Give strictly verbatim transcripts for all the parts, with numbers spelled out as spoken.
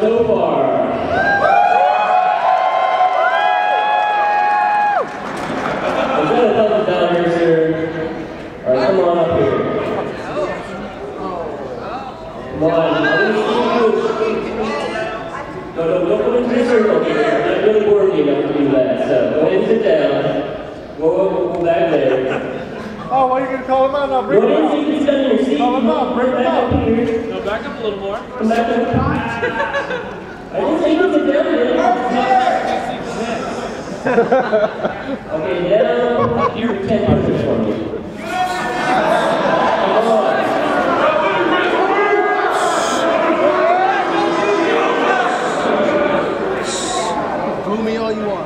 so far. I've got a thumbs down here, sir. All right, come on up here. Come on, let me see you. No, no, don't come into the circle here. I'm not really worthy enough to do that. So go ahead and sit down. Go over, go back there. Oh, why are you going to call him out? I'll bring him out. Go ahead and sit in your seat. Call him out, bring him out. No, back up a little more. Come back up. I didn't say you sit down there. Okay, now you're ten punches for me. Come on. Boo me all you want.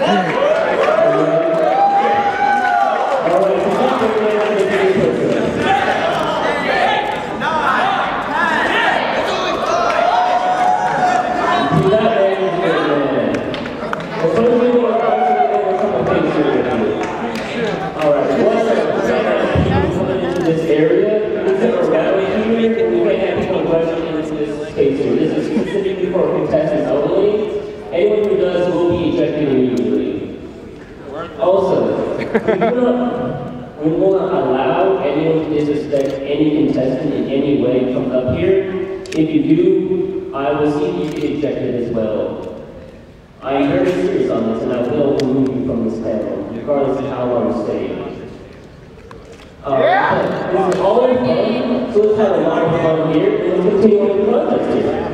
Anyone who does will be ejected immediately. Also, we will not, we will not allow anyone to disrespect any contestant in any way come up here. If you do, I will see you get ejected as well. I am very serious on this, and I will remove you from this panel, regardless of how long you stay. Uh, yeah. This is all in fun, so let's have a lot of fun here, and let's continue on the contest here.